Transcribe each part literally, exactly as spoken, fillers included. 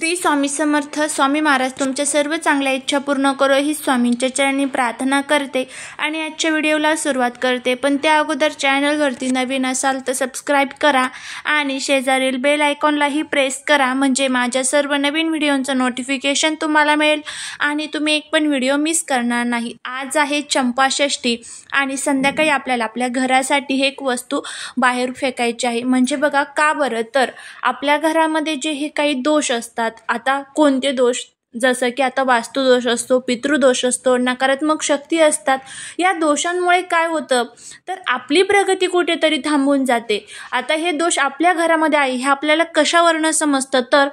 श्री स्वामी समर्थ. स्वामी महाराज तुमच्या सर्व चांगल्या इच्छा पूर्ण करो ही स्वामींच्या चरणी प्रार्थना करते आणि आजच्या व्हिडिओला सुरुवात करते. पण त्या अगोदर चॅनलवरती नवीन असाल तर सबस्क्राईब करा आणि शेजारील बेल आयकॉनलाही प्रेस करा, म्हणजे माझ्या सर्व नवीन व्हिडिओचं नोटिफिकेशन तुम्हाला मिळेल आणि तुम्ही एक पण व्हिडिओ मिस करणार नाही. आज आहे चंपाषष्ठी आणि संध्याकाळी आपल्याला आपल्या घरासाठी एक वस्तू बाहेर फेकायची आहे. म्हणजे बघा का बरं, तर आपल्या घरामध्ये जे हे काही दोष असतात, आता कोणते दोष, जसं की आता वास्तुदोष असतो, पितृदोष असतो, नकारात्मक शक्ती असतात. या दोषांमुळे काय होतं तर आपली प्रगती कुठेतरी थांबून जाते. आता हे दोष आपल्या घरामध्ये आहे हे आपल्याला कशावरनं समजतं, तर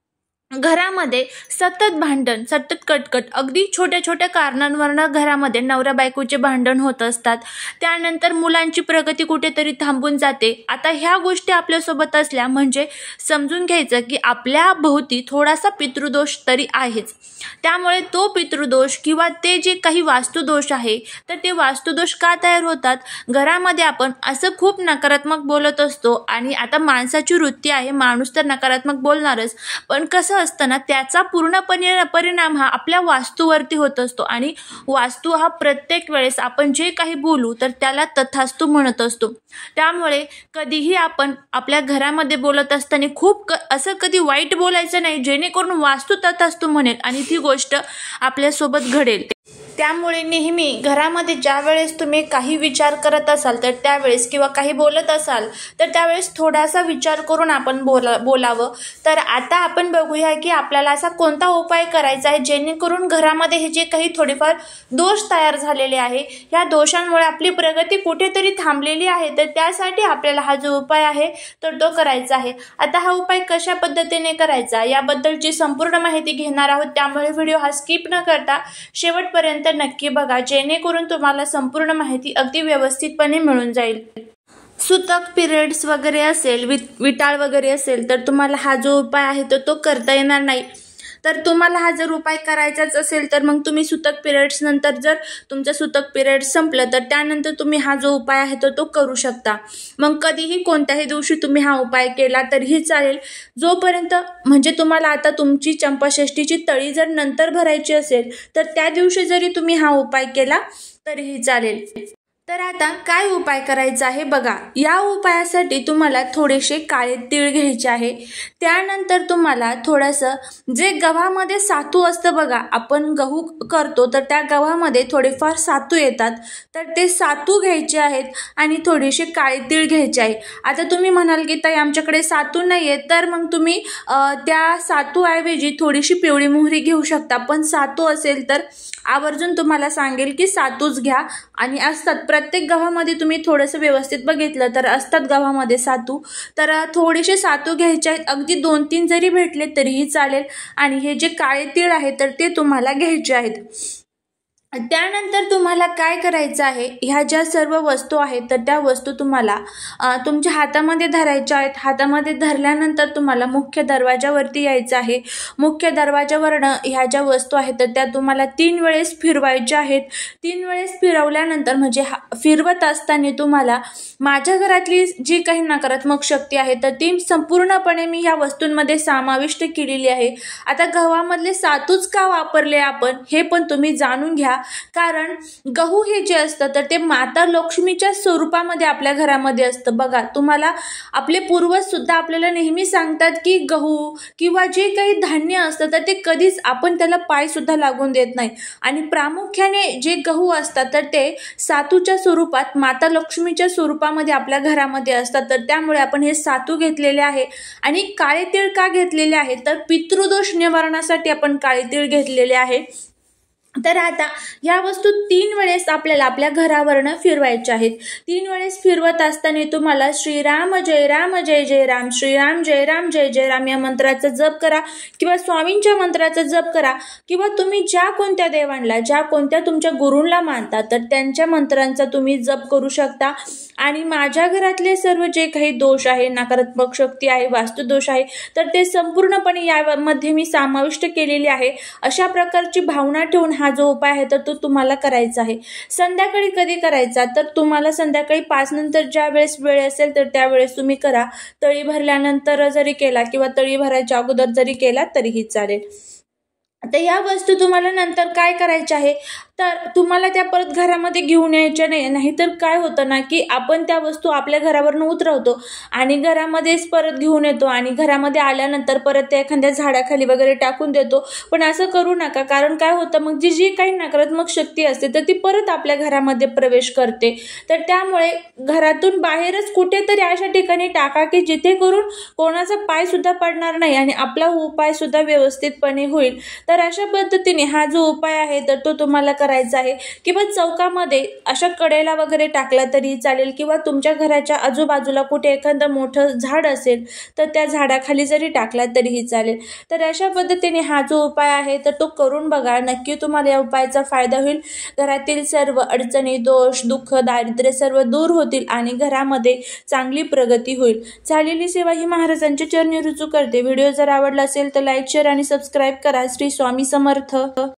घरामध्ये सतत भांडण, सतत कटकट, अगदी छोट्या छोट्या कारणांवरनं घरामध्ये नवरा बायकोचे भांडण होत असतात. त्यानंतर मुलांची प्रगती कुठेतरी थांबून जाते. आता ह्या गोष्टी आपल्यासोबत असल्या म्हणजे समजून घ्यायचं की आपल्या भोवती थोडासा पितृदोष तरी आहेच. त्यामुळे तो पितृदोष किंवा ते जे काही वास्तुदोष आहे तर ते वास्तुदोष का तयार होतात, घरामध्ये आपण असं खूप नकारात्मक बोलत असतो आणि आता माणसाची वृत्ती आहे, माणूस तर नकारात्मक बोलणारच, पण कसं असतं ना, त्याचा पूर्णपणे परिणाम हा आपल्या वास्तूवरती होत असतो आणि वास्तू हा प्रत्येक वेळेस आपण जे काही बोलू तर त्याला तथास्तु म्हणत असतो. त्यामुळे कधीही आपण आपल्या घरामध्ये बोलत असताना खूप क असं कधी वाईट बोलायचं नाही जेणेकरून वास्तू तथास्तु म्हणेल आणि ती गोष्ट आपल्यासोबत घडेल. त्यामुळे नेहमी घरामध्ये ज्या वेळेस तुम्ही काही विचार करत असाल तर त्यावेळेस किंवा काही बोलत असाल तर त्यावेळेस थोडासा विचार करून आपण बोला बोलावं. तर आता आपण बघूया की आपल्याला असा कोणता उपाय करायचा आहे जेणेकरून घरामध्ये हे जे काही थोडेफार दोष तयार झालेले आहे, ह्या दोषांमुळे आपली प्रगती कुठेतरी थांबलेली आहे, तर त्यासाठी आपल्याला हा जो उपाय आहे तर तो करायचा आहे. आता हा उपाय कशा पद्धतीने करायचा याबद्दलची संपूर्ण माहिती घेणार आहोत, त्यामुळे व्हिडिओ हा स्किप न करता शेवटपर्यंत नक्की बघा, जेणेकरून तुम्हाला संपूर्ण माहिती अगदी व्यवस्थितपणे मिळून जाईल. सुतक पिरियड्स वगैरे असेल, विट विटाळ वगैरे असेल तर तुम्हाला हा जो उपाय आहे तर तो करता येणार नाही. तर तुम्हाला हा जर उपाय करायचाच असेल तर मग तुम्ही सुतक पिरियड्स नंतर, जर तुमचं सुतक पिरियड संपलं तर त्यानंतर तुम्ही हा जो उपाय आहे तर तो करू शकता. मग कधीही कोणत्याही दिवशी तुम्ही हा उपाय केला तरीही चालेल, जोपर्यंत म्हणजे तुम्हाला आता तुमची चंपाषष्ठीची तळी जर नंतर भरायची असेल तर त्या दिवशी जरी तुम्ही हा उपाय केला तरीही चालेल. तर आता काय उपाय करायचा आहे बघा. या उपायासाठी तुम्हाला थोडेसे काळे तीळ घ्यायचे आहे. त्यानंतर तुम्हाला थोडंसं जे गव्हामध्ये सातू असतं बघा, आपण गहू करतो तर त्या गव्हामध्ये थोडेफार सातू येतात, तर ते सातू घ्यायचे आहेत आणि थोडेसे काळे तीळ घ्यायचे आहे. आता तुम्ही म्हणाल की ताई आमच्याकडे सातू नाही आहे, तर मग तुम्ही त्या सातूऐवजी थोडीशी पिवळी मोहरी घेऊ शकता. पण सातू असेल तर आवर्जून तुम्हाला सांगेल की सातूच घ्या. आणि असतात प्रत्येक गव्हामध्ये, तुम्ही थोडंसं व्यवस्थित बघितलं तर असतात गव्हामध्ये सातू, तर थोडेसे सातू घ्यायचे आहेत. अगदी दोन तीन जरी भेटले तरीही चालेल. आणि हे जे काळे तीळ आहे तर ते तुम्हाला घ्यायचे आहेत. त्यानंतर तुम्हाला काय करायचं आहे, ह्या ज्या सर्व वस्तू आहेत तर त्या वस्तू तुम्हाला तुमच्या हातामध्ये धरायच्या आहेत. हातामध्ये धरल्यानंतर तुम्हाला मुख्य दरवाजावरती यायचं आहे. मुख्य दरवाजावरनं ह्या ज्या वस्तू आहेत तर त्या तुम्हाला तीन वेळेस फिरवायच्या आहेत. तीन वेळेस फिरवल्यानंतर म्हणजे फिरवत असताना तुम्हाला माझ्या घरातली जी काही नकारात्मक शक्ती आहे तर ती संपूर्णपणे मी ह्या वस्तूंमध्ये समाविष्ट केलेली आहे. आता गव्हामधले सातूच का वापरले आपण हे पण तुम्ही जाणून घ्या, कारण गहू हे जे असतं तर ते माता लक्ष्मीच्या स्वरूपामध्ये आपल्या घरामध्ये असतं. बघा, तुम्हाला आपले पूर्वज सुद्धा आपल्याला नेहमी सांगतात की गहू किंवा जे काही धान्य असतं तर ते कधीच आपण त्याला पाय सुद्धा लागून देत नाही. आणि प्रामुख्याने जे गहू असतात तर ते सातूच्या स्वरूपात, माता लक्ष्मीच्या स्वरूपामध्ये आपल्या घरामध्ये असतात. तर त्यामुळे आपण हे सातू घेतलेले आहे. आणि काळे तीळ का घेतलेले आहे तर पितृदोष निवारणासाठी आपण काळे तीळ घेतलेले आहे. तर आता या वस्तू तीन वेळेस आपल्याला आपल्या घरावरनं फिरवायच्या आहेत. तीन वेळेस फिरवत असताना तुम्हाला श्रीराम जय राम जय जय राम, श्रीराम जय राम जय जय राम या मंत्राचा जप करा किंवा स्वामींच्या मंत्राचा जप करा किंवा तुम्ही ज्या कोणत्या देवांना, ज्या कोणत्या तुमच्या गुरूंना मानता तर त्यांच्या मंत्रांचा तुम्ही जप करू शकता. आणि माझ्या घरातले सर्व जे काही दोष आहे, नकारात्मक शक्ती आहे, वास्तुदोष आहे तर ते संपूर्णपणे यामध्ये मी समाविष्ट केलेले आहे. अशा प्रकारची भावना ठेवून हा जो उपाय आहे तर तो तुम्हाला करायचा आहे. संध्याकाळी कधी करायचा तर तुम्हाला संध्याकाळी पाच नंतर ज्या वेळेस वेळ असेल तर त्यावेळेस तुम्ही करा. तळी भरल्यानंतर जरी केला किंवा तळी भरायच्या अगोदर जरी केला तरीही चालेल. तर या वस्तू तुम्हाला नंतर काय करायच्या आहे तर तुम्हाला त्या परत घरामध्ये घेऊन यायच्या नाही. नाहीतर काय होतं ना की आपण त्या वस्तू आपल्या घरावरनं उतरवतो आणि घरामध्येच परत घेऊन येतो आणि घरामध्ये आल्यानंतर परत त्या एखाद्या झाडाखाली वगैरे टाकून देतो. पण असं करू नका, कारण काय होतं मग जी जी काही नकारात्मक शक्ती असते तर ती परत आपल्या घरामध्ये प्रवेश करते. तर त्यामुळे घरातून बाहेरच कुठेतरी अशा ठिकाणी टाका की जिथे करून कोणाचा पाय सुद्धा पडणार नाही आणि आपला उपाय सुद्धा व्यवस्थितपणे होईल. तर अशा पद्धतीने हा जो उपाय आहे तर तो तुम्हाला करायचा आहे. किंवा चौकामध्ये अशा कडेला वगैरे टाकला तरी चालेल किंवा तुमच्या घराच्या आजूबाजूला कुठे एखादं मोठं झाड असेल तर त्या झाडाखाली जरी टाकला तरीही चालेल. तर अशा पद्धतीने हा जो उपाय आहे तर तो करून बघा. नक्की तुम्हाला या उपायाचा फायदा होईल. घरातील सर्व अडचणी, दोष, दुःख, दारिद्र्य सर्व दूर होतील आणि घरामध्ये चांगली प्रगती होईल. झालेली सेवा ही महाराजांच्या चरणी रुजू करते. व्हिडिओ जर आवडला असेल तर लाईक, शेअर आणि सबस्क्राईब करा. श्री स्वामी समर्थ.